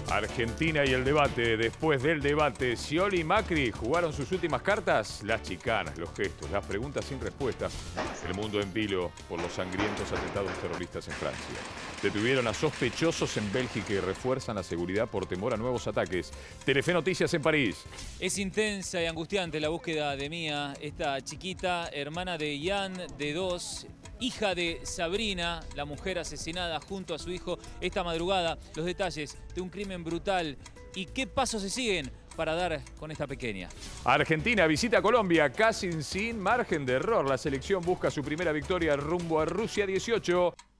Argentina y el debate. Después del debate, Scioli y Macri jugaron sus últimas cartas. Las chicanas, los gestos, las preguntas sin respuesta. El mundo en vilo por los sangrientos atentados terroristas en Francia. Detuvieron a sospechosos en Bélgica y refuerzan la seguridad por temor a nuevos ataques. Telefe Noticias en París. Es intensa y angustiante la búsqueda de Mía, esta chiquita, hermana de Ian, de 2, hija de Sabrina, la mujer asesinada junto a su hijo esta madrugada. Los detalles de un crimen brutal y qué pasos se siguen para dar con esta pequeña. Argentina visita Colombia casi sin margen de error. La selección busca su primera victoria rumbo a Rusia 18.